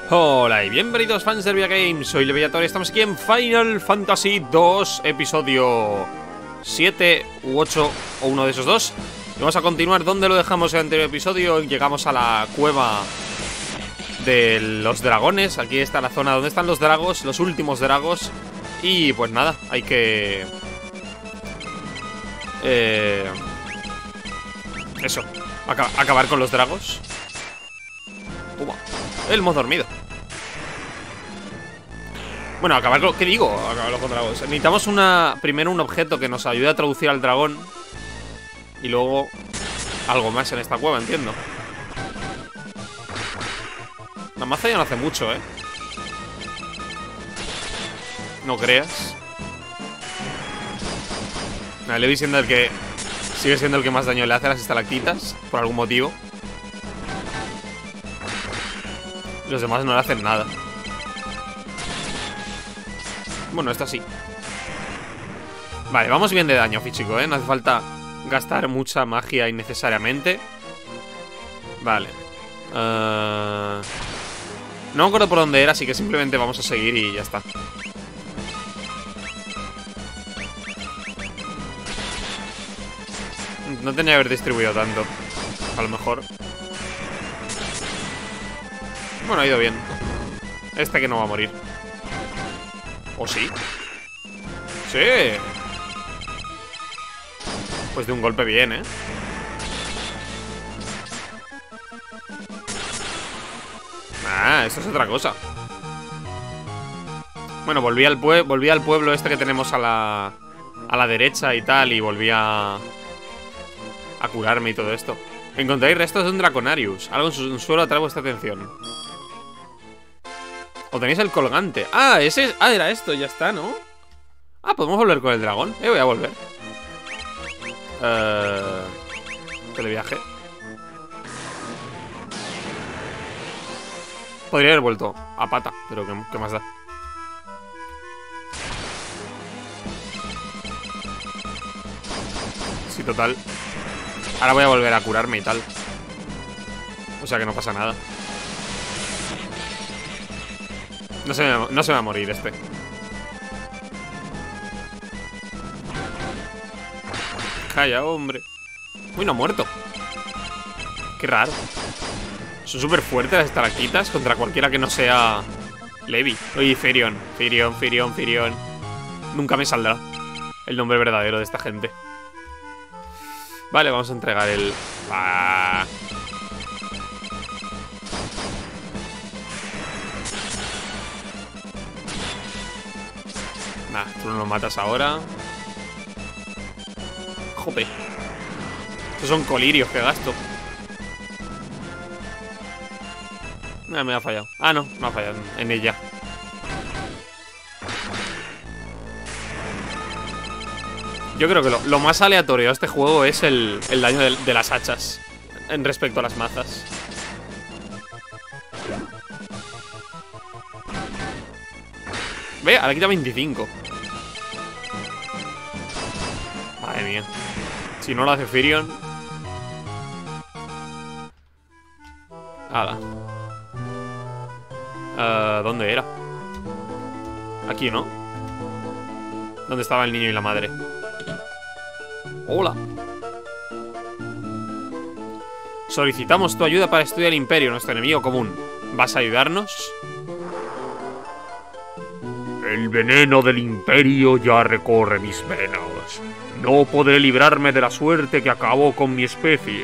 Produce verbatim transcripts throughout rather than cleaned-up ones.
Hola y bienvenidos fans de Via Games, soy Leviator y estamos aquí en Final Fantasy dos, episodio siete u ocho o uno de esos dos. Y vamos a continuar donde lo dejamos en el anterior episodio. Llegamos a la cueva de los dragones. Aquí está la zona donde están los dragos, los últimos dragos. Y pues nada, hay que... Eh... Eso, aca acabar con los dragos. Uba. El hemos dormido. Bueno, acabar con... ¿Qué digo? Acabar con dragos. Necesitamos una... Primero un objeto que nos ayude a traducir al dragón. Y luego... algo más en esta cueva, entiendo. La maza ya no hace mucho, ¿eh? No creas. El Levi siendo el que... Sigue siendo el que más daño le hace a las estalactitas. Por algún motivo. Los demás no le hacen nada. Bueno, esta sí. Vale, vamos bien de daño físico, ¿eh? No hace falta gastar mucha magia innecesariamente. Vale. uh... No me acuerdo por dónde era, así que simplemente vamos a seguir y ya está. No tenía que haber distribuido tanto. A lo mejor. Bueno, ha ido bien. Este que no va a morir. ¿O sí? ¡Sí! Pues de un golpe bien, ¿eh? Ah, esto es otra cosa. Bueno, volví al, pue volví al pueblo este que tenemos a la... a la derecha y tal. Y volví a... a curarme y todo esto. Encontráis restos de un Draconarius. Algo en su suelo atrae vuestra atención. O tenéis el colgante. Ah, ese... Ah, era esto, ya está, ¿no? Ah, podemos volver con el dragón. Eh, voy a volver. Eh... Televiaje. Podría haber vuelto a pata, pero ¿qué, qué más da? Sí, total. Ahora voy a volver a curarme y tal. O sea que no pasa nada. No se, me, no se va a morir este. Calla, hombre. Uy, no ha muerto. Qué raro. Son súper fuertes las estalactitas contra cualquiera que no sea Levi. Oye, Firion. Firion, Firion, Firion. Nunca me saldrá el nombre verdadero de esta gente. Vale, vamos a entregar el... Ah. Nah, tú no lo matas ahora. Jope. Estos son colirios que gasto. Ah, me ha fallado. Ah, no, no ha fallado en ella. Yo creo que lo, lo más aleatorio de este juego es el, el daño de, de las hachas en respecto a las mazas. Ve, ahora quita veinticinco. Madre mía. Si no lo hace Firion. Hala. Uh, ¿Dónde era? Aquí, ¿no? ¿Dónde estaba el niño y la madre? Hola. Solicitamos tu ayuda para estudiar el Imperio, nuestro enemigo común. ¿Vas a ayudarnos? El veneno del Imperio ya recorre mis venas. No podré librarme de la suerte que acabó con mi especie.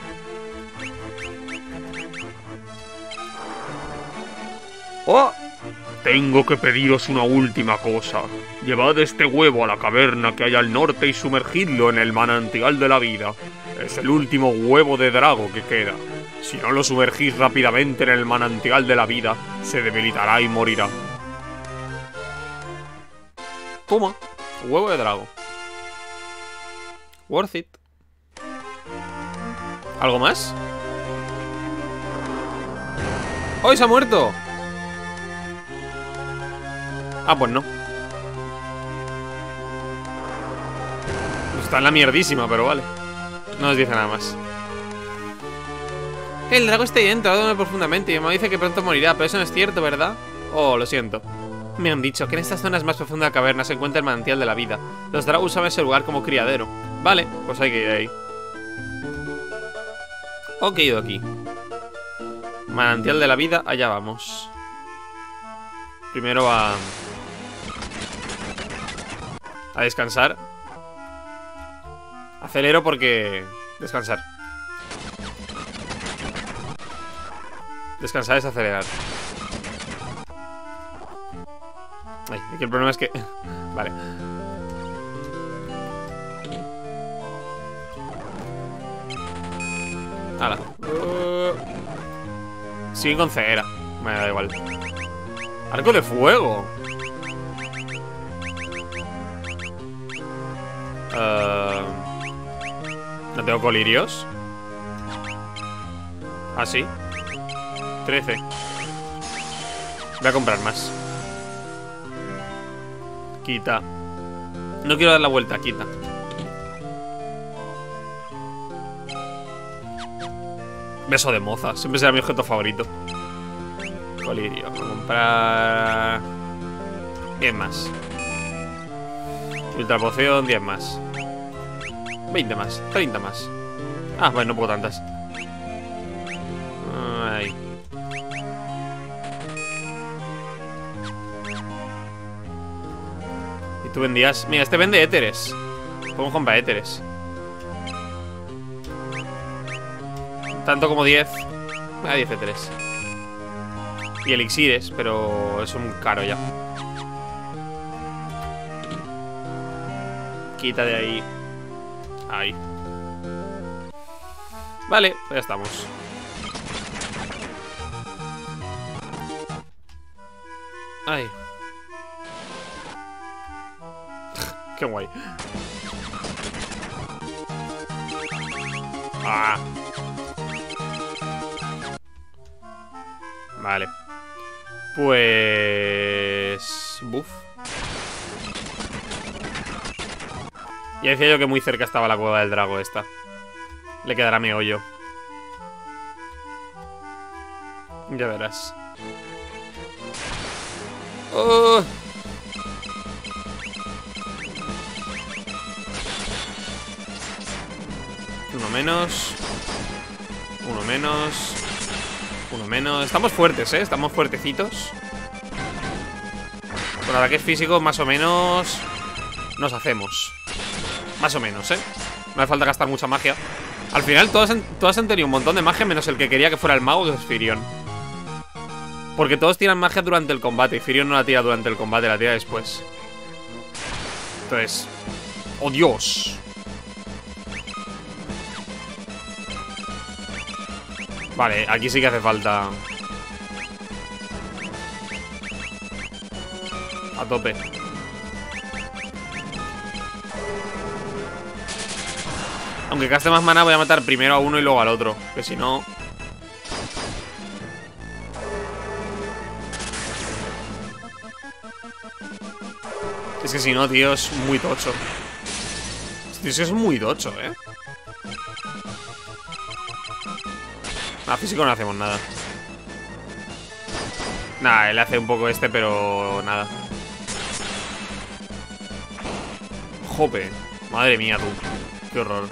¡Oh! Tengo que pediros una última cosa. Llevad este huevo a la caverna que hay al norte y sumergidlo en el manantial de la vida. Es el último huevo de drago que queda. Si no lo sumergís rápidamente en el manantial de la vida, se debilitará y morirá. Toma, huevo de drago. Worth it. ¿Algo más? ¡Oh, se ha muerto! Ah, pues no. Está en la mierdísima, pero vale. No nos dice nada más. El dragón está ahí dentro, duerme profundamente y me dice que pronto morirá, pero eso no es cierto, ¿verdad? Oh, lo siento. Me han dicho que en estas zonas más profundas de la caverna se encuentra el manantial de la vida. Los dragos usaban ese lugar como criadero. Vale, pues hay que ir ahí. Ok, aquí. Manantial de la vida, allá vamos. Primero a... A descansar. Acelero porque... Descansar. Descansar es acelerar. Ay, aquí el problema es que... Vale. Hala. Uh... Sigue con ceguera. Me da igual. Arco de fuego. Uh... ¿No tengo colirios? ¿Ah, sí? trece. Voy a comprar más. Quita. No quiero dar la vuelta, quita. Beso de moza. Siempre será mi objeto favorito. Colirio. Voy a comprar... diez más. Ultra poción, diez más. veinte más. treinta más. Ah, bueno, no puedo tantas. Ahí. Y tú vendías... Mira, este vende éteres. Podemos comprar éteres. Tanto como diez. A diez éteres. Y elixires, pero es un caro ya. Quita de ahí. Ahí. Vale, pues ya estamos. Ay. Qué guay. Ah. Vale. Pues... Buf. Ya decía yo que muy cerca estaba la cueva del drago esta. Le quedará mi hoyo. Ya verás. Oh. Uno menos. Uno menos. Uno menos. Estamos fuertes, ¿eh? Estamos fuertecitos. Con ataques físicos más o menos nos hacemos. Más o menos, ¿eh? No hace falta gastar mucha magia. Al final todas han, todas han tenido un montón de magia, menos el que quería que fuera el mago, que es Firion. Porque todos tiran magia durante el combate y Firion no la tira durante el combate, la tira después. Entonces... ¡Oh, Dios! Vale, aquí sí que hace falta. A tope. Aunque gaste más mana, voy a matar primero a uno y luego al otro, que si no... Es que si no, tío, es muy tocho. Es que es muy tocho, eh. A físico no hacemos nada. Nada, él hace un poco este, pero nada. Jope. Madre mía, tú. Qué horror.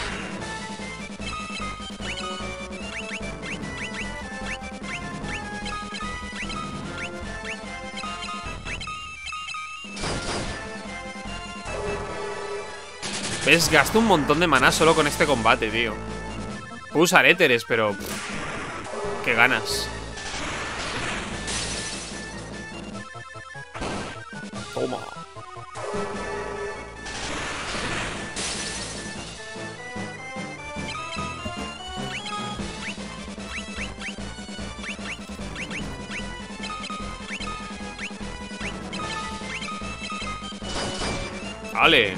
¿Ves? Gasto un montón de maná solo con este combate, tío. Puedo usar éteres, pero... Pff, qué ganas. Toma. Vale.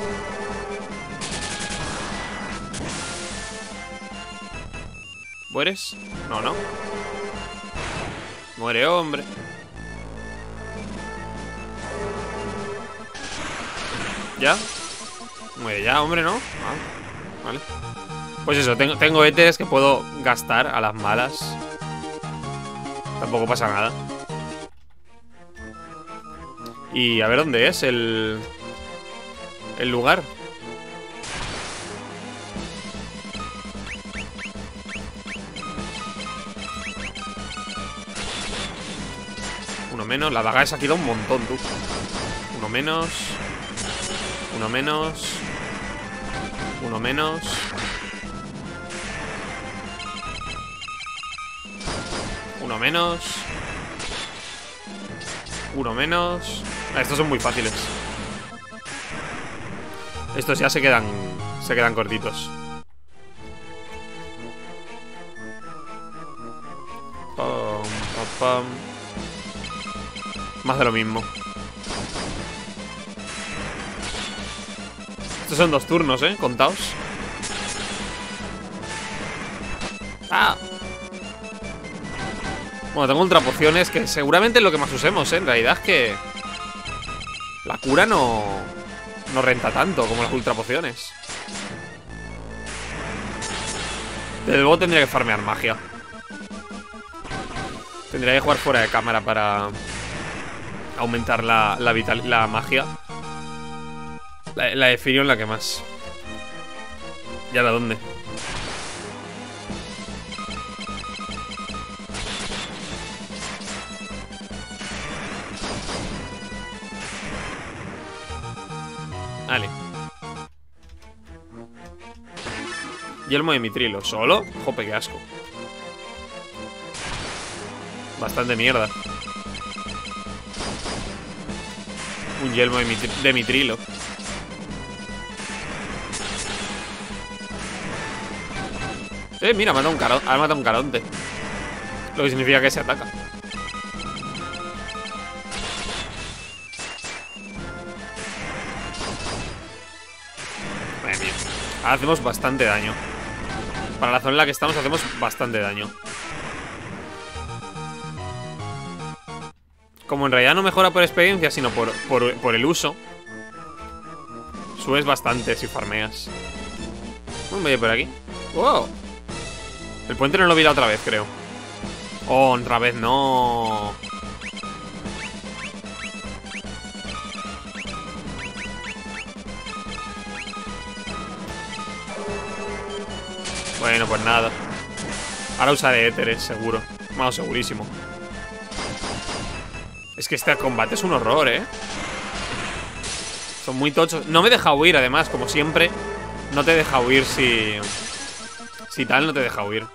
¿Mueres? No, no. Muere, hombre. ¿Ya? Muere ya, hombre, ¿no? Ah, vale. Pues eso, tengo, tengo éteres que puedo gastar a las malas. Tampoco pasa nada. Y a ver dónde es el... el lugar. Uno menos, la daga esa queda un montón, tú. Uno menos. Uno menos. Uno menos. Uno menos. Uno menos. Ah, estos son muy fáciles. Estos ya se quedan. Se quedan cortitos. Pam, pam, pam. Más de lo mismo. Estos son dos turnos, ¿eh? Contaos. ¡Ah! Bueno, tengo ultra pociones, que seguramente es lo que más usemos, ¿eh? En realidad es que... la cura no... no renta tanto como las ultra pociones. Desde luego tendría que farmear magia. Tendría que jugar fuera de cámara para... aumentar la, la, vital, la magia. La, la de Firion la que más. ¿Y ahora dónde? Vale. Yelmo de mitrilo. ¿Solo? Jope, qué asco. Bastante mierda. Un yelmo de, mitri de mitrilo. Eh, mira, ha matado un caro ha matado un caronte. Lo que significa que se ataca. Madre mía. Ahora hacemos bastante daño. Para la zona en la que estamos hacemos bastante daño. Como en realidad no mejora por experiencia, sino por, por, por el uso, subes bastante si farmeas. Un medio por aquí. ¡Wow! El puente no lo vi la otra vez, creo. Oh, otra vez no. Bueno, pues nada. Ahora usaré éteres, seguro. Vamos, segurísimo. Es que este combate es un horror, ¿eh? Son muy tochos. No me deja huir, además, como siempre. No te deja huir si... si tal, no te deja huir.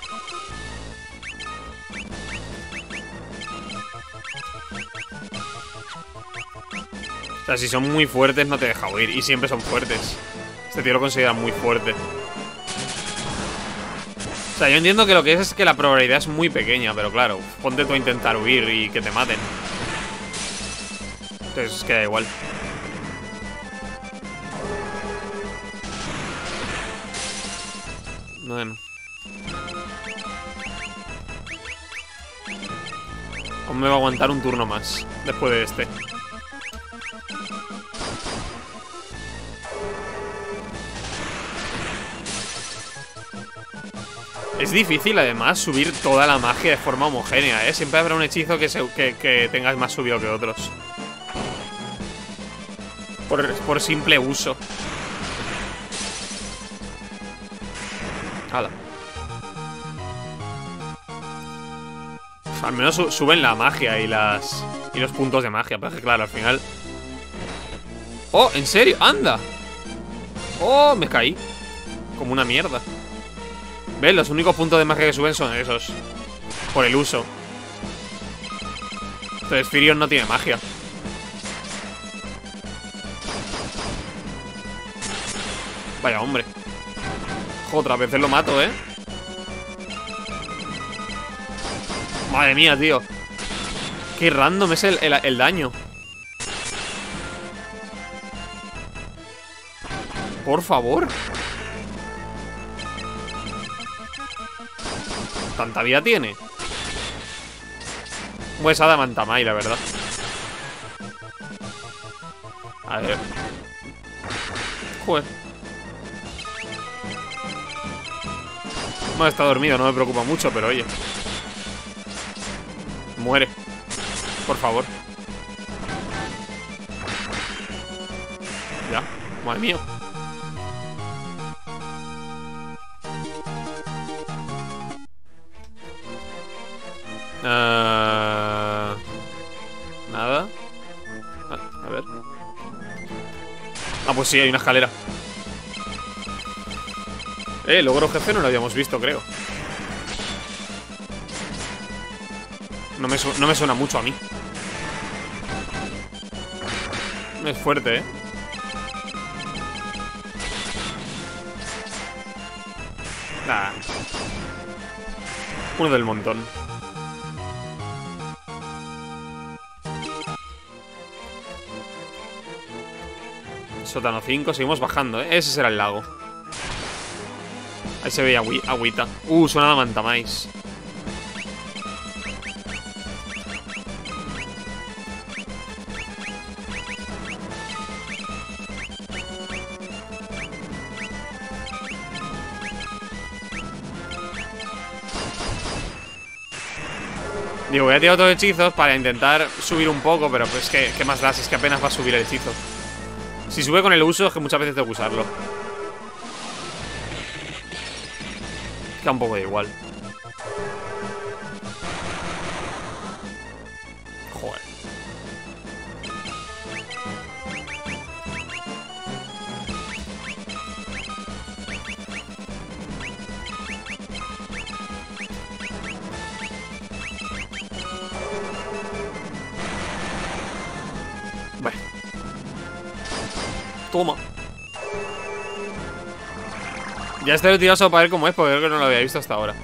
O sea, si son muy fuertes, no te deja huir. Y siempre son fuertes. Este tío lo considera muy fuerte. O sea, yo entiendo que lo que es es que la probabilidad es muy pequeña. Pero claro, ponte tú a intentar huir y que te maten. Entonces queda igual. Bueno. Aún me va a aguantar un turno más después de este. Es difícil, además, subir toda la magia de forma homogénea, ¿eh? Siempre habrá un hechizo que, se, que, que tengas más subido que otros. Por, por simple uso. Hala. Al menos su, suben la magia y las y los puntos de magia. Pero es que claro, al final... ¡Oh! ¿En serio? ¡Anda! ¡Oh! Me caí. Como una mierda. ¿Ves? Los únicos puntos de magia que suben son esos. Por el uso. Entonces Firion no tiene magia. Vaya hombre. Otras veces lo mato, ¿eh? Madre mía, tío. Qué random es el, el, el daño. Por favor. ¿Tanta vida tiene? Pues Adamantamai, la verdad. A ver. Joder. No, está dormido, no me preocupa mucho, pero oye. Muere. Por favor. Ya, madre mía. Uh... Nada. Ah, a ver. Ah, pues sí, hay una escalera. Eh, logro jefe no lo habíamos visto, creo. No me, su no me suena mucho a mí. Es fuerte, eh. Nah. Uno del montón. Sótano cinco, seguimos bajando, ¿eh? Ese será el lago. Ahí se veía agü agüita. Uh, suena la mantamais. Digo, voy a tirar otros hechizos para intentar subir un poco, pero pues que, ¿qué más da? Si es que apenas va a subir el hechizo. Si sube con el uso, es que muchas veces tengo que usarlo. Queda un poco de igual. Joder. Bueno. Toma. Ya estoy retirado solo para ver cómo es, porque creo que no lo había visto hasta ahora.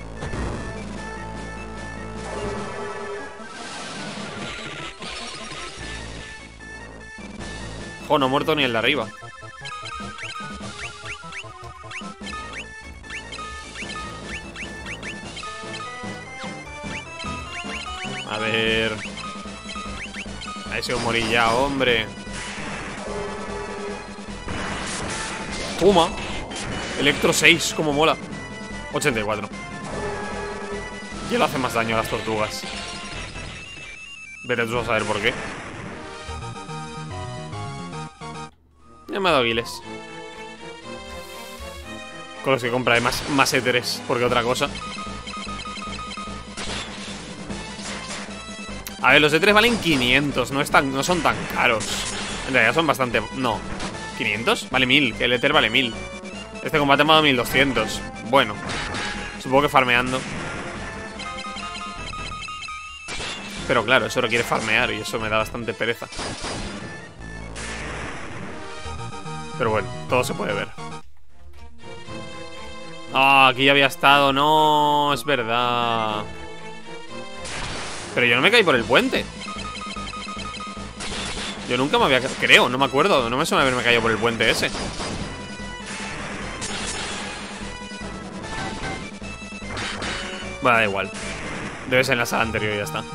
Jo, no ha muerto ni el de arriba. A ver. Ahí se va a morir ya, hombre. Toma. Electro seis, como mola. ochenta y cuatro. Y él hace más daño a las tortugas. Vete tú a saber por qué. Ya me ha dado guiles. Con los que compraré más, más éteres, porque otra cosa. A ver, los éteres valen quinientos. No, es tan, no son tan caros. En realidad son bastante... No. ¿quinientos? Vale mil. Que el éter vale mil. Este combate me ha dado mil doscientos. Bueno, supongo que farmeando. Pero claro, eso requiere farmear y eso me da bastante pereza. Pero bueno, todo se puede ver. Ah, aquí ya había estado. No, es verdad. Pero yo no me caí por el puente. Yo nunca me había... Creo, no me acuerdo. No me suena haberme caído por el puente ese. Bueno, da igual. Debe ser en la sala anterior y ya está.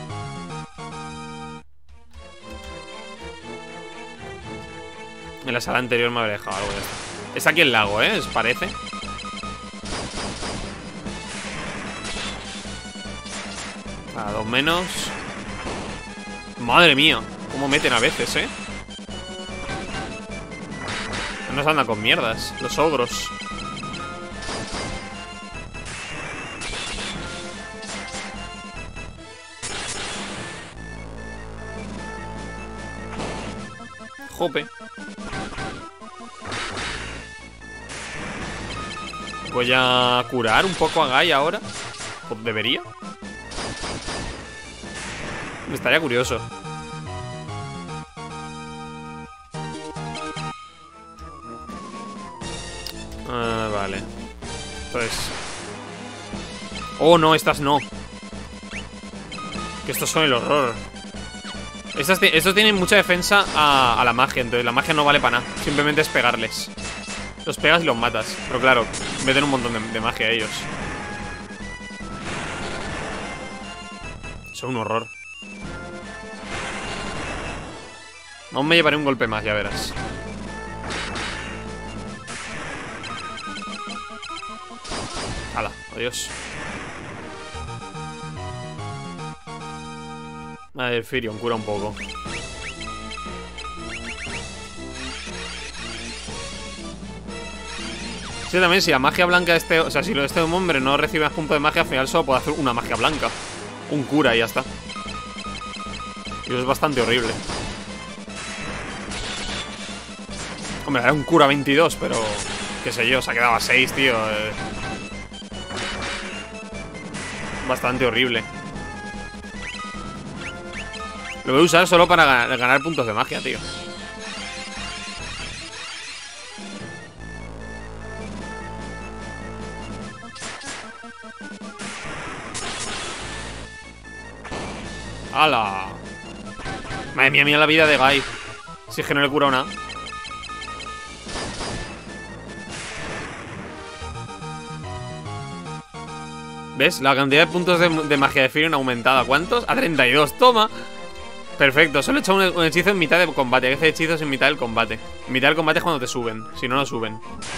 En la sala anterior me habría dejado algo de esto. Es aquí el lago, ¿eh? ¿Os parece? A dos menos. Madre mía. Cómo meten a veces, ¿eh? No nos andan con mierdas. Los ogros. Jope. Voy a curar un poco a Guy ahora. ¿Debería? Me estaría curioso. Ah, vale. Entonces... Oh, no, estas no. Que estos son el horror. Estas, estos tienen mucha defensa a, a la magia. Entonces la magia no vale para nada. Simplemente es pegarles. Los pegas y los matas. Pero claro, meten un montón de, de magia a ellos. Son un horror. Aún me llevaré un golpe más, ya verás. Hala, adiós. A ver, Firion, cura un poco. Sí, también si la magia blanca de este... O sea, si lo de este hombre no recibe más puntos de magia, al final solo puede hacer una magia blanca. Un cura y ya está. Y eso es bastante horrible. Hombre, era un cura veintidós, pero... Qué sé yo, se ha quedado a seis, tío. Eh... Bastante horrible. Lo voy a usar solo para ganar, ganar puntos de magia, tío. ¡Hala! Madre mía, mira la vida de Guy. Si es que no le cura nada. ¿Ves? La cantidad de puntos de, de magia de Firion aumentada. ¿A cuántos? A treinta y dos. ¡Toma! Perfecto. Solo he hecho un, un hechizo en mitad de combate. Hay que hacer hechizos en mitad del combate. En mitad del combate es cuando te suben. Si no, no suben.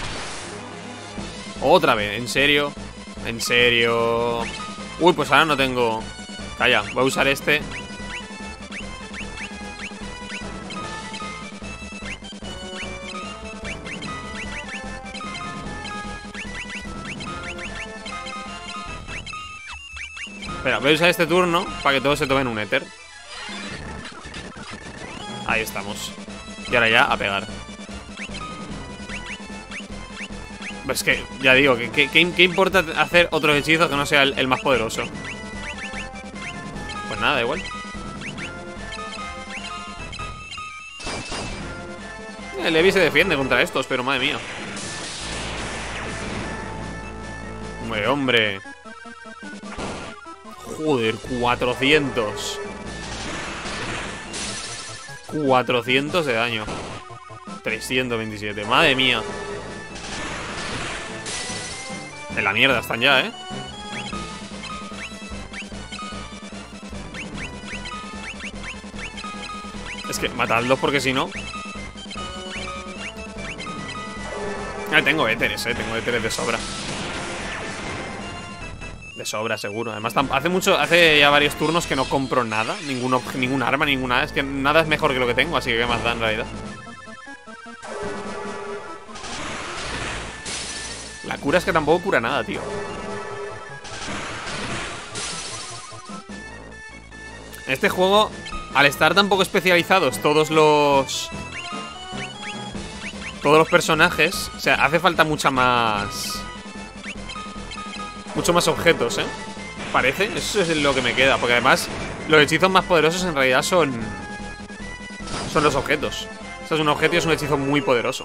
Otra vez. ¿En serio? ¿En serio? Uy, pues ahora no tengo... Calla, voy a usar este. Espera, voy a usar este turno para que todos se tomen un éter. Ahí estamos. Y ahora ya a pegar. Es que, ya digo, ¿qué, qué, qué importa hacer otro hechizo que no sea el, el más poderoso? Pues nada, da igual. El Levi se defiende contra estos, pero madre mía. Hombre, hombre. Joder, cuatrocientos. cuatrocientos de daño. trescientos veintisiete, madre mía. En la mierda están ya, ¿eh? Es que matadlos porque si no... Ah, tengo éteres, eh. Tengo éteres de sobra. De sobra, seguro. Además, hace mucho, hace ya varios turnos que no compro nada. Ningún, ningún arma, ninguna. Es que nada es mejor que lo que tengo, así que qué más da en realidad. La cura es que tampoco cura nada, tío. En este juego, al estar tan poco especializados todos los... Todos los personajes, o sea, hace falta mucha más... Mucho más objetos, ¿eh? Parece, eso es lo que me queda. Porque además, los hechizos más poderosos en realidad son... Son los objetos. Esto es un objeto y es un hechizo muy poderoso.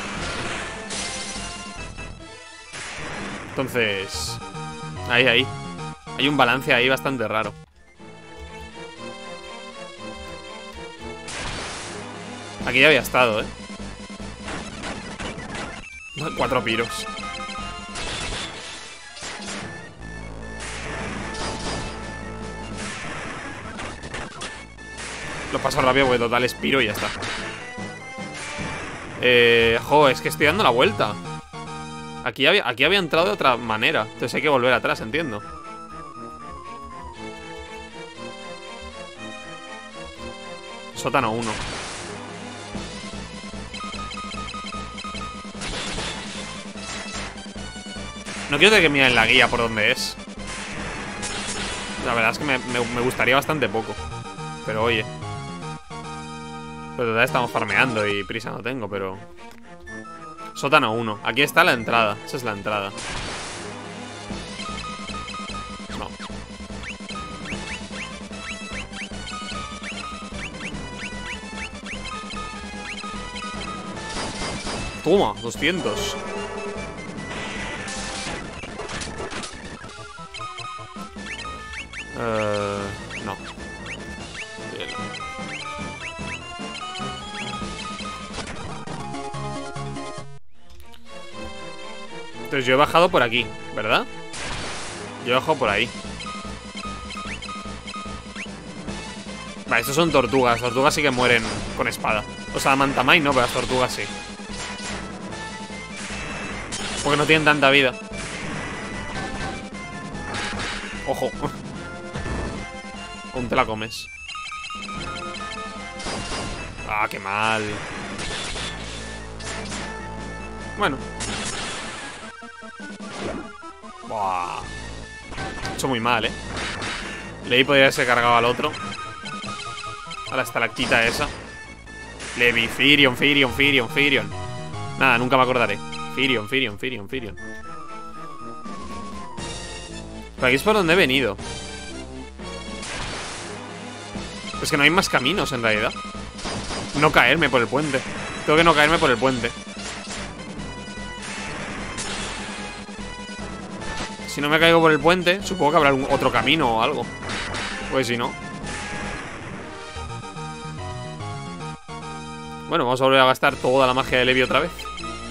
Entonces... Ahí, ahí. Hay un balance ahí bastante raro. Aquí ya había estado, ¿eh? Cuatro piros. Lo paso rápido porque total es piro y ya está. Eh... Jo, es que estoy dando la vuelta. Aquí había, aquí había entrado de otra manera. Entonces hay que volver atrás, entiendo. Sótano uno. No quiero que miren la guía por dónde es. La verdad es que me, me, me gustaría bastante poco. Pero oye. Pero todavía estamos farmeando y prisa no tengo, pero... Sótano uno. Aquí está la entrada. Esa es la entrada. No. Toma, doscientos. Uh, no. Bien. Entonces yo he bajado por aquí, ¿verdad? Yo he bajado por ahí. Vale, estos son tortugas. Las tortugas sí que mueren con espada. O sea, Mantamai no, pero las tortugas sí. Porque no tienen tanta vida. Ojo. ¿Cómo te la comes? Ah, qué mal. Bueno. Buah. He hecho muy mal, eh. Leí podría haberse cargado al otro. A la estalactita esa. Levi, Firion, Firion, Firion, Firion. Nada, nunca me acordaré. Firion, Firion, Firion, Firion. Por aquí es por donde he venido. Es que no hay más caminos en realidad. No caerme por el puente. Tengo que no caerme por el puente. Si no me caigo por el puente, supongo que habrá algún otro camino o algo. Pues si no. Bueno, vamos a volver a gastar toda la magia de Levi otra vez.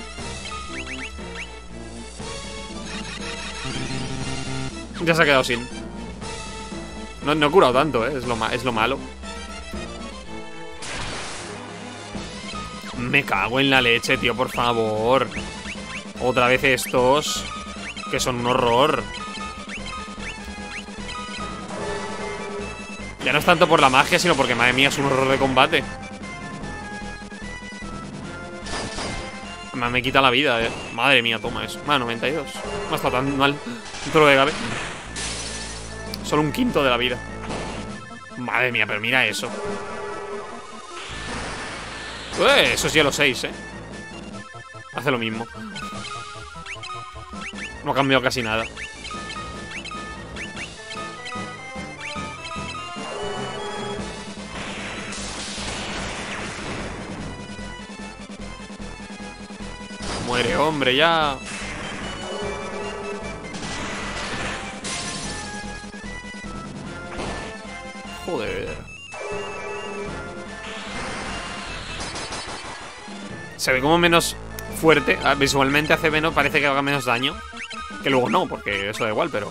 Ya se ha quedado sin. No, no he curado tanto, eh. Es lo, ma es lo malo. Me cago en la leche, tío, por favor. Otra vez estos, que son un horror. Ya no es tanto por la magia, sino porque, madre mía, es un horror de combate. Me, me quita la vida, eh. Madre mía, toma eso. Bueno, noventa y dos. No está tan mal. Dentro de Gabe. Solo un quinto de la vida. Madre mía, pero mira eso. Ué, eso es hielo seis, eh. Hace lo mismo. No ha cambiado casi nada. Muere, hombre, ya. Joder. Se ve como menos fuerte. Visualmente hace menos, parece que haga menos daño. Que luego no, porque eso da igual, pero...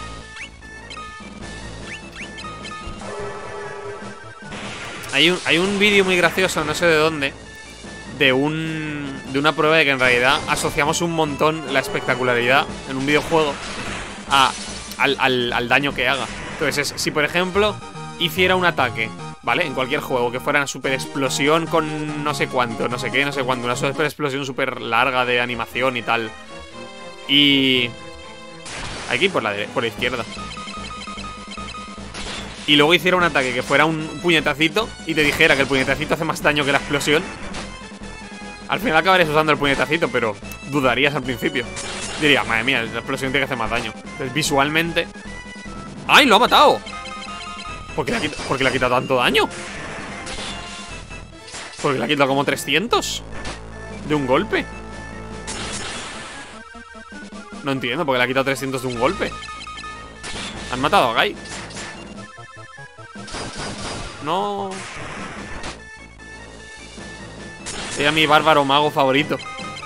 Hay un, hay un vídeo muy gracioso, no sé de dónde, de un de una prueba de que en realidad asociamos un montón la espectacularidad en un videojuego a, al, al, al daño que haga. Entonces, es, si por ejemplo hiciera un ataque, ¿vale? En cualquier juego, que fuera una super explosión con no sé cuánto, no sé qué, no sé cuánto, una super explosión súper larga de animación y tal. Y... hay que ir por la, por la izquierda. Y luego hiciera un ataque que fuera un puñetacito y te dijera que el puñetacito hace más daño que la explosión. Al final acabarías usando el puñetacito, pero dudarías al principio. Diría, madre mía, la explosión tiene que hacer más daño. Entonces visualmente... ¡ay, lo ha matado! ¿Por qué le ha quitado, ¿por qué le ha quitado tanto daño? Porque le ha quitado como trescientos de un golpe. No entiendo por qué le ha quitado trescientos de un golpe. Han matado a Guy. No. Era mi bárbaro mago favorito.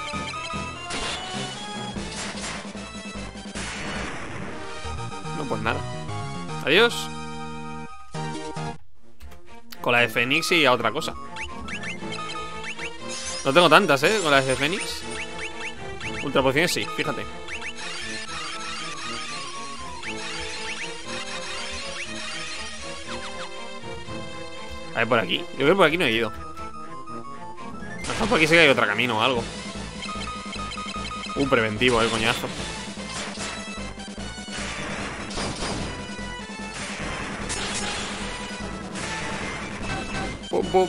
No, pues nada. Adiós. Con la de Fénix y a otra cosa. No tengo tantas, eh, con las de Fénix. Ultra pociones sí, fíjate. A ver, por aquí. Yo creo que por aquí no he ido. A lo mejor por aquí sí que hay otro camino o algo. Un uh, preventivo, el coñazo. Pum, pum.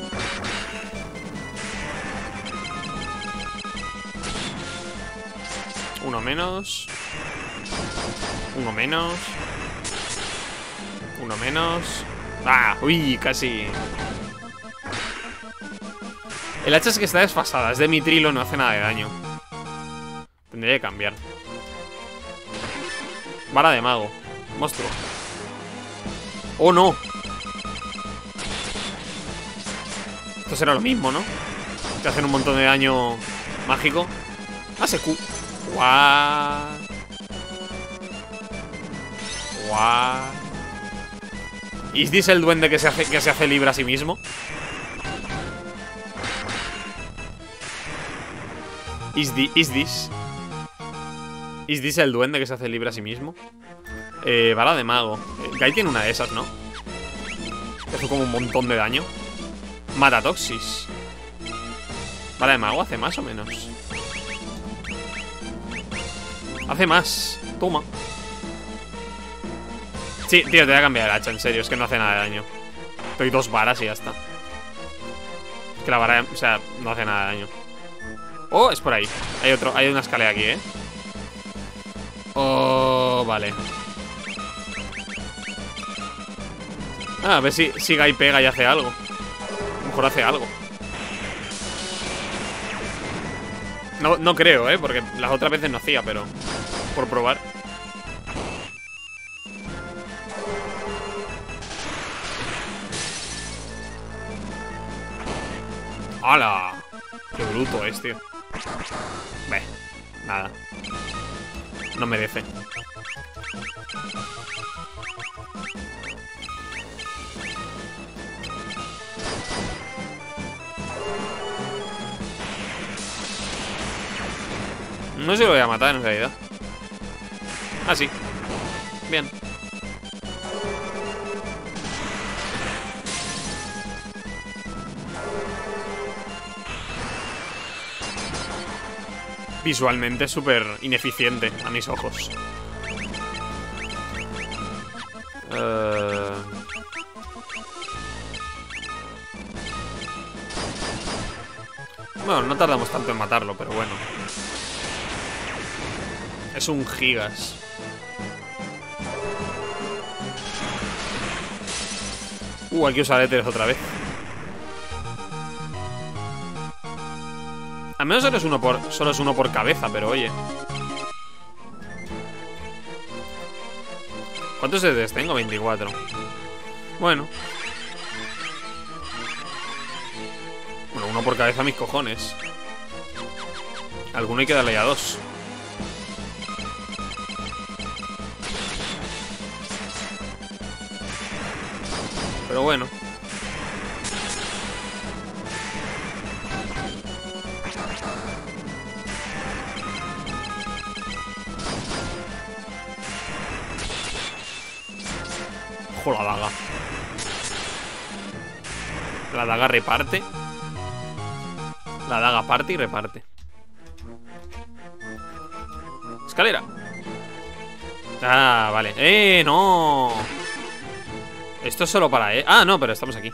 Uno menos. Uno menos. Uno menos. ¡Ah! ¡Uy! Casi. El hacha es que está desfasada. Es de mitrilo, no hace nada de daño. Tendría que cambiar. Vara de mago. Monstruo. ¡Oh, no! Esto será lo mismo, ¿no? Que hacen un montón de daño mágico. A S Q. Guau. Guau. ¿Is this el duende que se hace, que se hace libre a sí mismo? ¿Is, the, is this? ¿Is this el duende que se hace libre a sí mismo? Eh, bala de mago. eh, Guy tiene una de esas, ¿no? Hace como un montón de daño. Matatoxis. Bala de mago hace más o menos. Hace más. Toma. Sí, tío, te voy a cambiar el hacha, en serio. Es que no hace nada de daño. Doy dos varas y ya está. Es que la vara, o sea, no hace nada de daño. Oh, es por ahí. Hay otro, hay una escalera aquí, ¿eh? Oh, vale. Ah, a ver si, si Guy pega y hace algo. A lo mejor hace algo. No, no creo, ¿eh? Porque las otras veces no hacía, pero por probar. ¡Hala! ¡Qué bruto es, tío! Ve, nada. No merece. No sé si lo voy a matar en realidad. Ah, sí. Bien. Visualmente súper ineficiente a mis ojos. Uh... Bueno, no tardamos tanto en matarlo, pero bueno. Es un gigas. Uh, hay que usar éteres otra vez. Al menos solo es uno por, solo es uno por cabeza, pero oye. ¿Cuántos éteres tengo? veinticuatro. Bueno. Bueno, uno por cabeza, mis cojones. Alguno hay que darle a dos. Pero bueno. Ojo la daga. La daga reparte. La daga parte y reparte. Escalera. Ah, vale. ¡Eh, no! Esto es solo para... Eh. Ah, no, pero estamos aquí.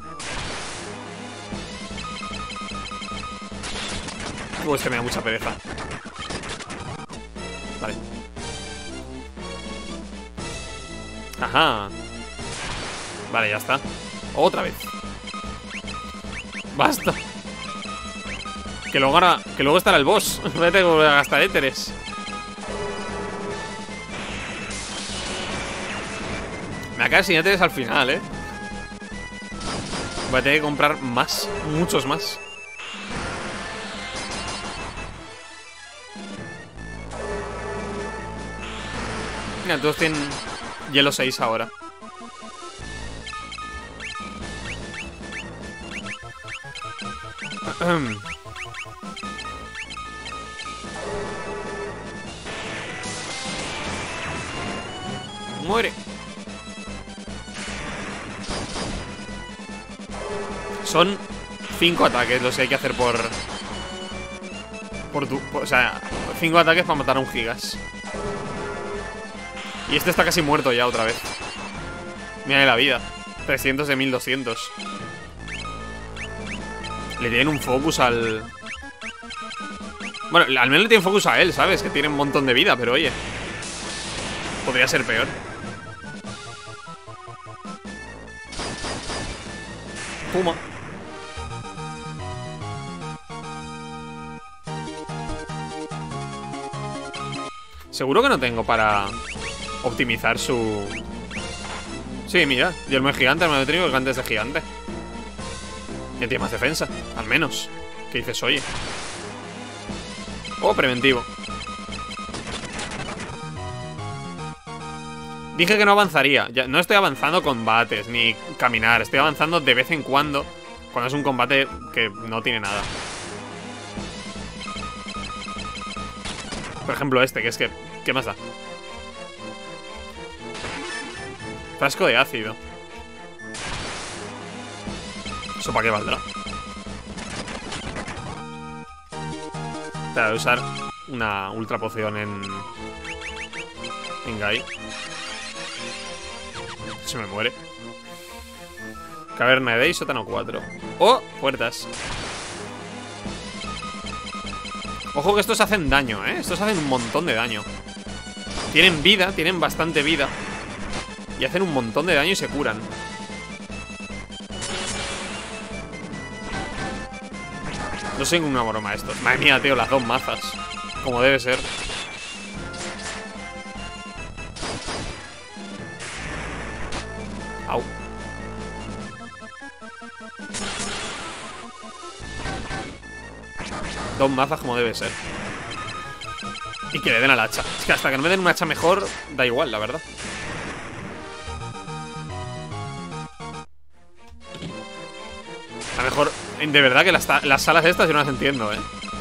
Uy, es que me da mucha pereza. Vale. Ajá. Vale, ya está. Otra vez. Basta. Que luego, ahora, que luego estará el boss. Voy a tener que volver a gastar éteres. Me va a quedar sin éteres al final, eh. Voy a tener que comprar más. Muchos más. Mira, todos tienen hielo seis ahora. Muere. Son cinco ataques los que hay que hacer por... Por tu... O sea, cinco ataques para matar a un gigas. Y este está casi muerto ya otra vez. Mira la vida. trescientos de mil doscientos. Le tienen un focus al... Bueno, al menos le tienen focus a él, ¿sabes? Que tiene un montón de vida, pero oye, podría ser peor. Puma. Seguro que no tengo para optimizar su... Sí, mira, yelmo de gigante, arma de trigo, gigantes de gigante. Ya tiene más defensa, al menos. ¿Qué dices, oye? Oh, preventivo. Dije que no avanzaría. Ya, no estoy avanzando combates, ni caminar. Estoy avanzando de vez en cuando, cuando es un combate que no tiene nada. Por ejemplo este, que es que... ¿Qué más da? Frasco de ácido. ¿Eso para qué valdrá? Te voy a usar una ultra poción en... En Guy. Se me muere. Caverna de Day, sótano cuatro. ¡Oh! Puertas. Ojo que estos hacen daño, ¿eh? Estos hacen un montón de daño. Tienen vida, tienen bastante vida. Y hacen un montón de daño y se curan. No sé una broma estos. Madre mía, tío, las dos mazas. Como debe ser. Au. Dos mazas como debe ser. Y que le den al hacha. Es que hasta que no me den un hacha mejor, da igual, la verdad. A lo mejor, de verdad que las, las salas estas yo no las entiendo, ¿eh?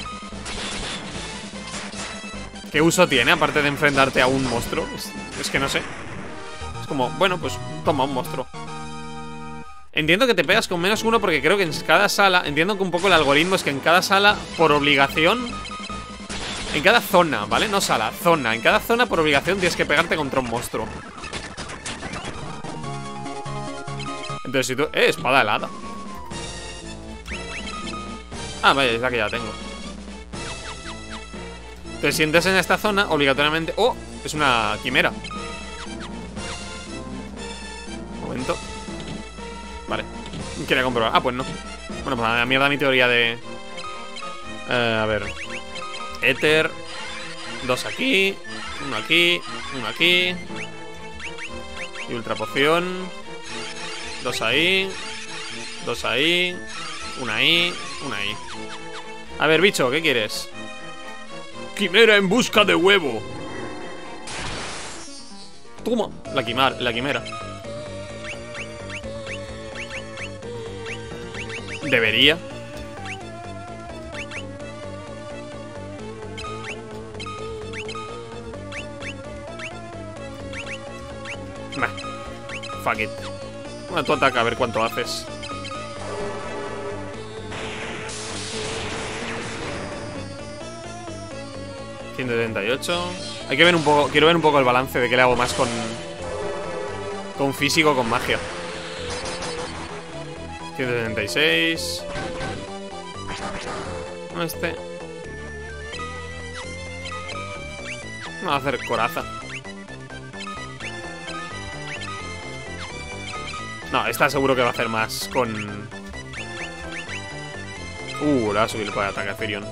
¿Qué uso tiene aparte de enfrentarte a un monstruo? Es, es que no sé. Es como, bueno, pues toma un monstruo. Entiendo que te pegas con menos uno porque creo que en cada sala... Entiendo que un poco el algoritmo es que en cada sala, por obligación... En cada zona, ¿vale? No sala, zona. En cada zona, por obligación, tienes que pegarte contra un monstruo. Entonces si tú... ¡Eh! Espada helada. Ah, vaya, es la que ya tengo. Te sientes en esta zona, obligatoriamente... ¡Oh! Es una quimera. Un momento. Vale. Quería comprobar. Ah, pues no. Bueno, pues a la mierda mi teoría de... Eh, a ver. Éter. Dos aquí. Uno aquí. Uno aquí. Y ultra poción. Dos ahí. Dos ahí. Una ahí. Una ahí. A ver, bicho, ¿qué quieres? Quimera en busca de huevo. Toma. La quimar, la quimera. Debería. Nah. Fuck it. Bueno, tú ataca a ver cuánto haces. ciento setenta y ocho. Hay que ver un poco. Quiero ver un poco el balance de qué le hago más con. Con físico o con magia. ciento setenta y seis. No, este. Vamos a hacer coraza. No, esta seguro que va a hacer más con... Uh, le va a subir el poder de ataque a Firion.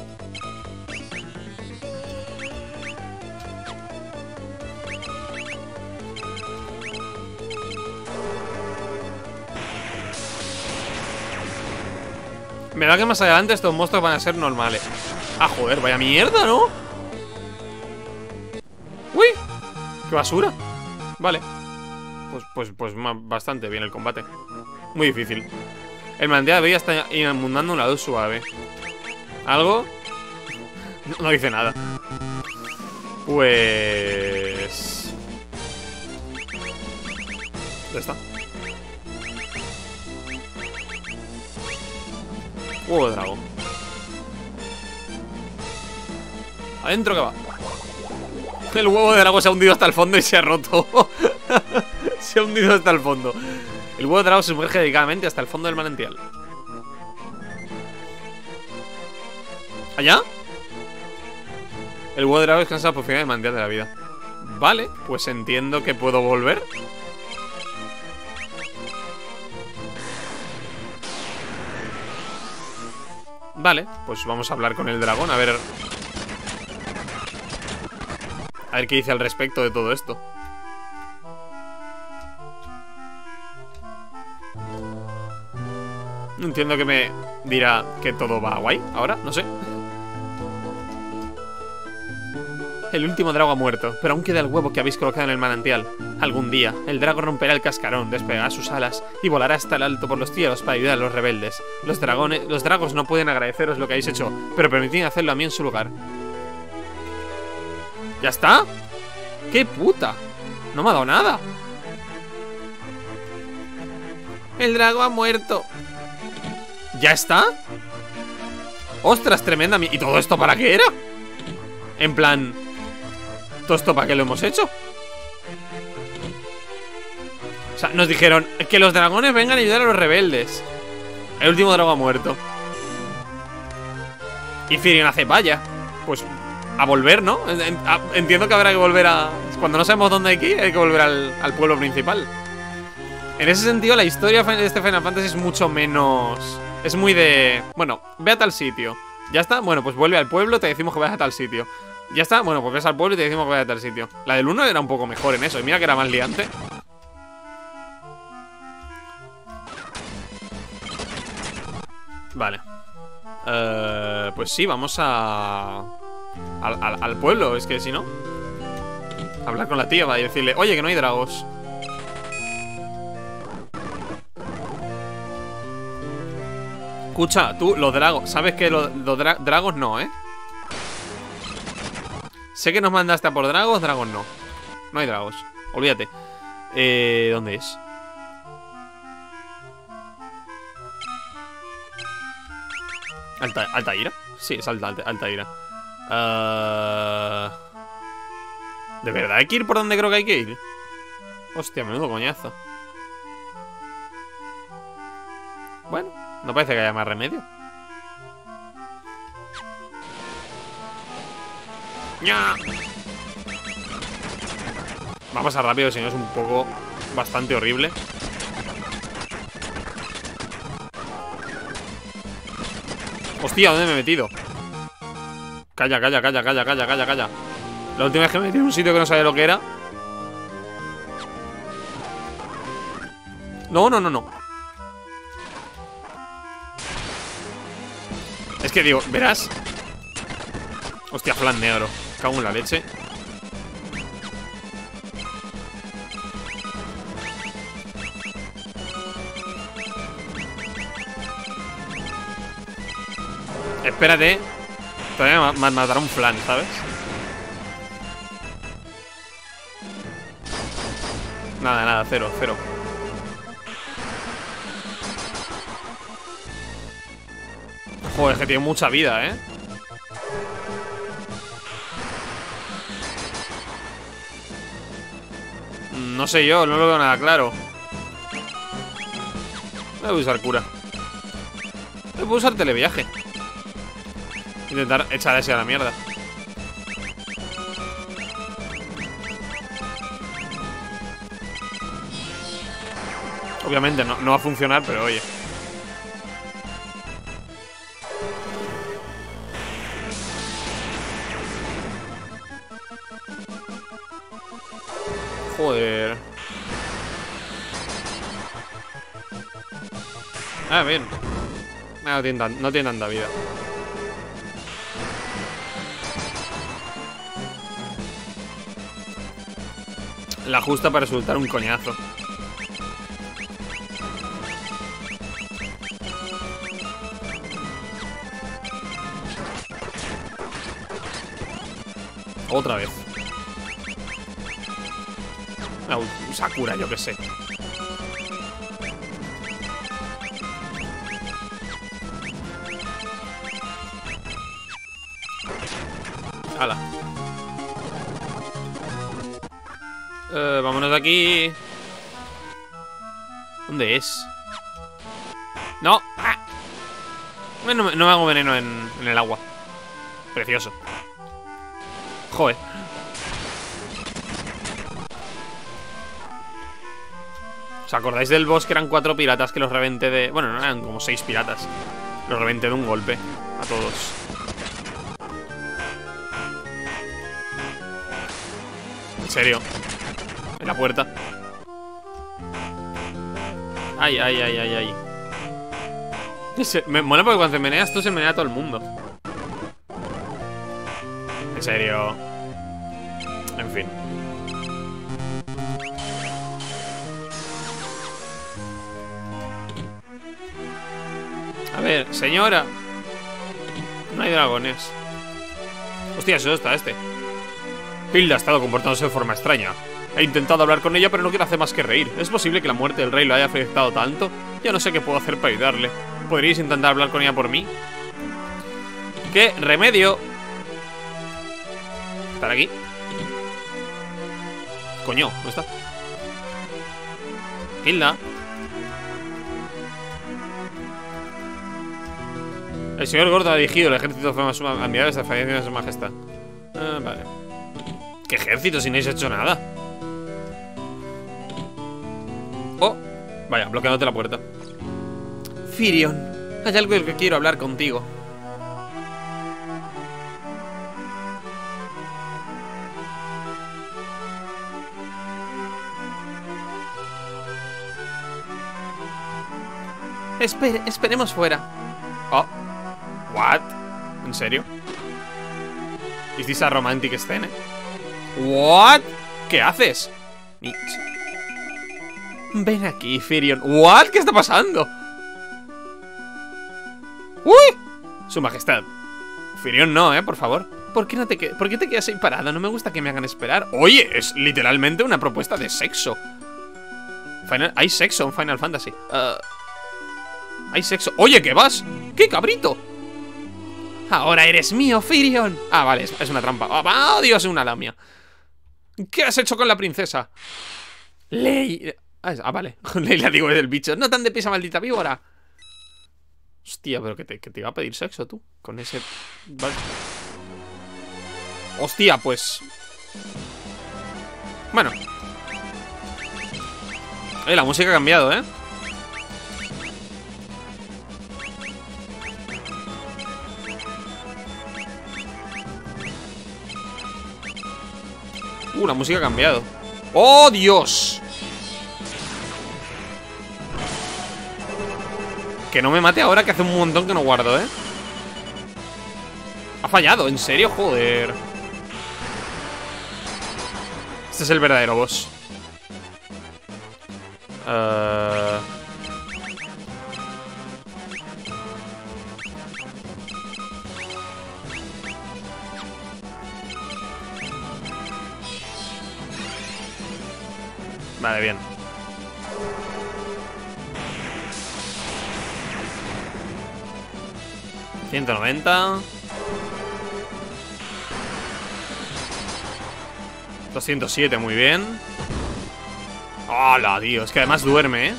Me da que más adelante estos monstruos van a ser normales. Ah, joder, vaya mierda, ¿no? ¡Uy! ¡Qué basura! Vale. Pues, pues, pues bastante bien el combate. Muy difícil. El manantial de vida está inundando una luz suave. ¿Algo? No, no dice nada. Pues... Ya está. Huevo de dragón. Adentro que va. El huevo de dragón se ha hundido hasta el fondo y se ha roto. Se ha hundido hasta el fondo. El huevo de dragón se sumerge delicadamente hasta el fondo del manantial. ¿Allá? El huevo de dragón descansa por fin del manantial de la vida. Vale, pues entiendo que puedo volver. Vale, pues vamos a hablar con el dragón. A ver... A ver qué dice al respecto de todo esto. Entiendo que me dirá que todo va guay ahora, no sé. El último drago ha muerto, pero aún queda el huevo que habéis colocado en el manantial. Algún día, el drago romperá el cascarón, despegará sus alas y volará hasta el alto por los cielos para ayudar a los rebeldes. Los dragones, los dragos no pueden agradeceros lo que habéis hecho, pero permitid hacerlo a mí en su lugar. ¿Ya está? ¡Qué puta! No me ha dado nada. El dragón ha muerto. ¿Ya está? Ostras, tremenda. ¿Y todo esto para qué era? En plan, ¿todo esto para qué lo hemos hecho? O sea, nos dijeron que los dragones vengan a ayudar a los rebeldes. El último dragón ha muerto. Y Firion hace, vaya, pues a volver, ¿no? Entiendo que habrá que volver a... Cuando no sabemos dónde hay que ir, hay que volver al, al pueblo principal. En ese sentido, la historia de este Final Fantasy es mucho menos... Es muy de... Bueno, ve a tal sitio. ¿Ya está? Bueno, pues vuelve al pueblo, te decimos que vayas a tal sitio. ¿Ya está? Bueno, pues ves al pueblo y te decimos que vayas a tal sitio. La del uno era un poco mejor en eso. Y mira que era más liante. Vale. Uh, pues sí, vamos a... Al, al, al pueblo, es que si no... Hablar con la tía va y decirle, oye, que no hay dragos. Escucha, tú, los dragos. Sabes que los, los dra dragos no, ¿eh? Sé que nos mandaste a por dragos, dragos no. No hay dragos, olvídate. Eh, ¿dónde es? Alta, Altaira. Sí, es Alta, Alta, Altaira. uh... ¿De verdad hay que ir por donde creo que hay que ir? Hostia, menudo coñazo. Bueno, no parece que haya más remedio. ¡Nya! Va a pasar rápido, si no es un poco... Bastante horrible. Hostia, ¿dónde me he metido? Calla, calla, calla, calla, calla, calla, calla. La última vez que me metí en un sitio que no sabía lo que era. No, no, no, no. Es que digo, verás. Hostia, flan negro. Cago en la leche. Espérate. Todavía me matará un flan, ¿sabes? Nada, nada, cero, cero. Joder, es que tiene mucha vida, ¿eh? No sé yo, no lo veo nada claro. Voy a usar cura. Voy a usar televiaje. Intentar echar ese a la mierda. Obviamente no, no va a funcionar, pero oye. Joder. Ah, bien. No tiene, tan, no tiene tanta vida. La justa para resultar un coñazo. Otra vez. No, un Sakura, yo qué sé. Hala. Eh, vámonos de aquí. ¿Dónde es? No. ¡Ah! No, no, no me hago veneno en, en el agua. Precioso. Joder. ¿Os acordáis del boss que eran cuatro piratas que los reventé de... Bueno, no eran como seis piratas. Los reventé de un golpe a todos. En serio. En la puerta. Ay, ay, ay, ay, ay. Se, me mola porque cuando te meneas tú se menea todo el mundo. En serio. En fin. A ver, señora. No hay dragones. Hostia, eso está este. Hilda ha estado comportándose de forma extraña. He intentado hablar con ella, pero no quiere hacer más que reír. ¿Es posible que la muerte del rey lo haya afectado tanto? Yo no sé qué puedo hacer para ayudarle. ¿Podríais intentar hablar con ella por mí? ¿Qué remedio? ¿Estar aquí? Coño, ¿dónde está? Hilda. El señor Gordo ha dirigido el ejército de enviados a fallecer de su majestad. Ah, vale. ¿Qué ejército si no habéis hecho nada? Oh, vaya, bloqueándote la puerta. Firion, hay algo del que quiero hablar contigo. Espere, esperemos fuera. Oh, what? ¿En serio? ¿Is this a romantic scene? What? ¿Qué haces? Ven aquí, Firion. What? ¿Qué está pasando? ¡Uy! Su majestad. Firion no, eh, por favor. ¿Por qué, no te, ¿Por qué te quedas ahí parada? No me gusta que me hagan esperar. Oye, es literalmente una propuesta de sexo. Final... Hay sexo en Final Fantasy. Uh... Hay sexo. Oye, ¿qué vas? ¡Qué cabrito! Ahora eres mío, Firion. Ah, vale, es, es una trampa. ¡Oh, Dios, es una lamia! ¿Qué has hecho con la princesa? Ley... Ah, ah vale. Leila, digo, es el bicho. No tan deprisa, maldita víbora. Hostia, pero que te, que te iba a pedir sexo, tú. Con ese... Vale. Hostia, pues... Bueno. Eh, la música ha cambiado, ¿eh? Uh, la música ha cambiado. ¡Oh, Dios! Que no me mate ahora, que hace un montón que no guardo, ¿eh? Ha fallado, ¿en serio? Joder. Este es el verdadero boss. Uh... Vale, bien. ciento noventa. doscientos siete, muy bien. ¡Hala, tío! Es que además duerme, ¿eh?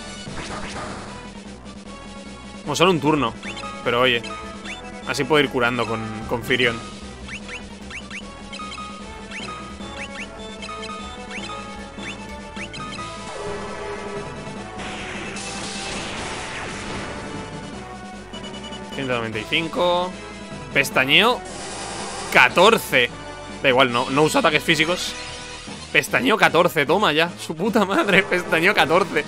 Como solo un turno. Pero oye, así puedo ir curando con, con Firion. ciento noventa y cinco. Pestañeo catorce. Da igual, no, no uso ataques físicos. Pestañeo catorce, toma ya. Su puta madre, pestañeo catorce.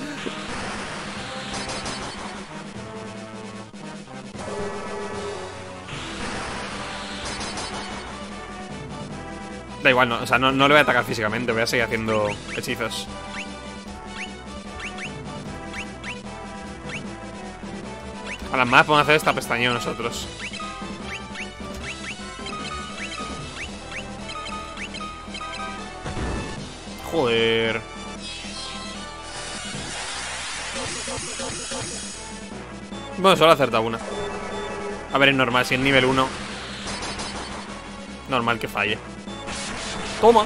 Da igual, no, o sea, no, no le voy a atacar físicamente. Voy a seguir haciendo hechizos. A las más podemos hacer esta pestañeo nosotros. Joder. Bueno, solo he acertado una. A ver, es normal, si en nivel uno normal que falle. Toma.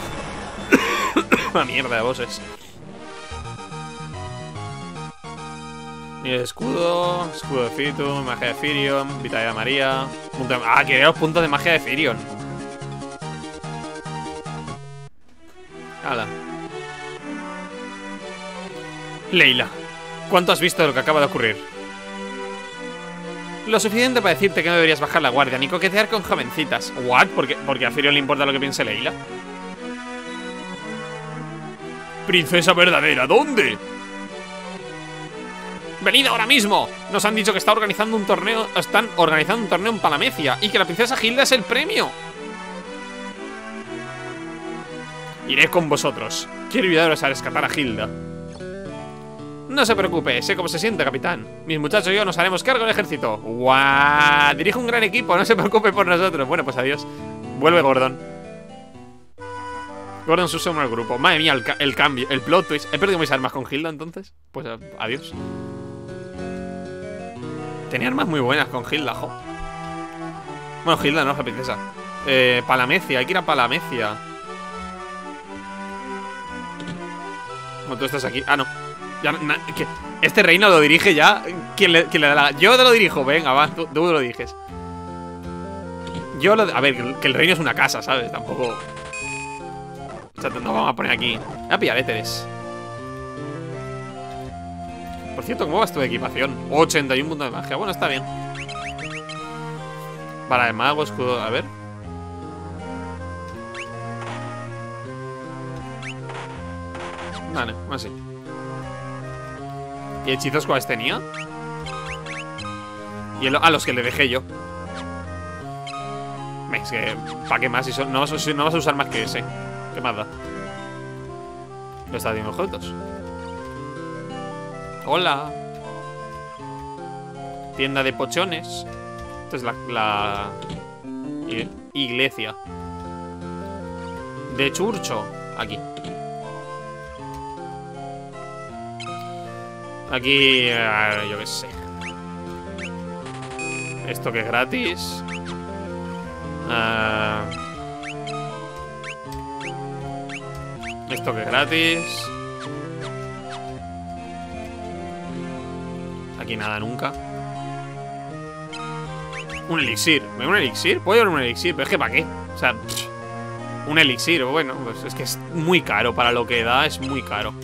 Una mierda de bosses. Nivel de escudo, escudo de Fitu, magia de Firion, vitalidad de María, punto de... Ah, quería los puntos de magia de Firion. Hala. Leila, ¿cuánto has visto de lo que acaba de ocurrir? Lo suficiente para decirte que no deberías bajar la guardia ni coquetear con jovencitas. ¿What? ¿Por qué? ¿Porque a Firion le importa lo que piense Leila? Princesa verdadera, ¿dónde? ¡Venid ahora mismo! Nos han dicho que está organizando un torneo. Están organizando un torneo en Palamecia y que la princesa Hilda es el premio. Iré con vosotros. Quiero ayudaros a rescatar a Hilda. No se preocupe, sé cómo se siente, capitán. Mis muchachos y yo nos haremos cargo del ejército. ¡Guau! Dirijo un gran equipo, no se preocupe por nosotros. Bueno, pues adiós. Vuelve Gordon. Gordon se suma al grupo. Madre mía, el, ca el cambio, el plot twist. ¿He perdido mis armas con Hilda entonces? Pues adiós. Tenía armas muy buenas con Hilda, jo. Bueno, Hilda no es la princesa. Eh, Palamecia, hay que ir a Palamecia. No, tú estás aquí. Ah, no. Ya, na, que este reino lo dirige ya. ¿Quién le, quién le da la... Yo te lo dirijo, venga, va, tú, tú lo diriges. Yo lo... A ver, que el, que el reino es una casa, ¿sabes? Tampoco... O sea, nos vamos a poner aquí. Voy a pillar éteres. Por cierto, ¿cómo vas tu equipación? ochenta y uno puntos de magia. Bueno, está bien. Para el mago, escudo... A ver. Vale, así. ¿Y hechizos cuáles tenía? Y el... Ah, los que le dejé yo. Es que... ¿Para qué más? Si son... no, vas a... no vas a usar más que ese. ¿Qué más da? Lo está haciendo objetos. Hola. Tienda de pochones. Esta es la... la... iglesia. De Churcho. Aquí. Aquí... Uh, yo qué sé. Esto que es gratis. Uh, esto que es gratis. Aquí nada nunca. Un elixir. ¿Un elixir? ¿Puedo llevar un elixir? Pero es que ¿para qué? O sea, pff, un elixir. Bueno, pues es que es muy caro. Para lo que da es muy caro.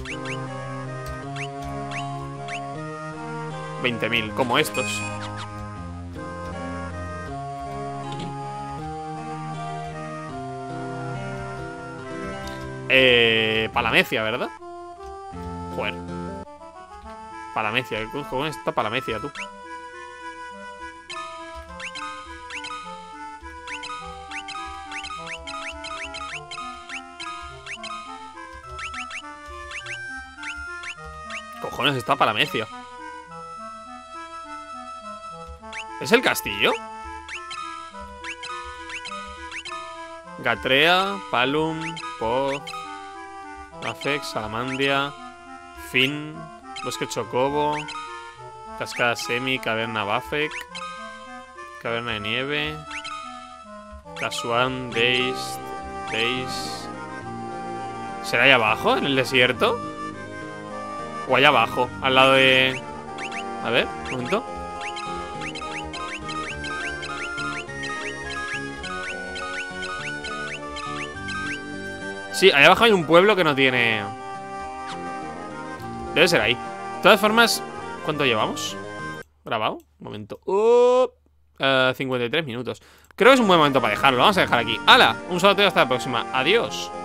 veinte mil, como estos. Eh... Palamecia, ¿verdad? Joder. Palamecia, ¿cómo está Palamecia, tú? Cojones, está Palamecia. ¿Es el castillo? Gatrea, Palum, Poz, Afex, Salamandia, Fin, Bosque Chocobo, Cascada Semi, Caverna Bafek, Caverna de Nieve, Casuan, Days, Days. ¿Será ahí abajo, en el desierto? O allá abajo, al lado de... A ver, un momento. Sí, allá abajo hay un pueblo que no tiene... Debe ser ahí. De todas formas, ¿cuánto llevamos? ¿Grabado? Un momento. Uh, uh, cincuenta y tres minutos. Creo que es un buen momento para dejarlo. Vamos a dejar aquí. ¡Hala! Un saludo hasta la próxima. Adiós.